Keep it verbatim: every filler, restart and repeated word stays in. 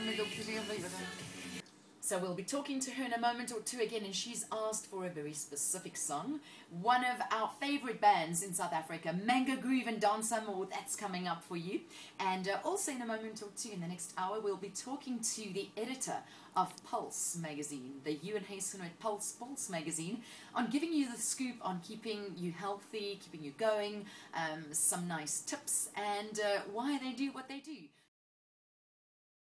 moment or two. So we'll be talking to her in a moment or two again, and she's asked for a very specific song. One of our favorite bands in South Africa, Mango Groove and Dance More, that's coming up for you. And uh, also in a moment or two, in the next hour, we'll be talking to the editor of Pulse magazine, the You and Hazelnut Pulse Pulse magazine, on giving you the scoop on keeping you healthy, keeping you going, um, some nice tips, and uh, why they do what they do.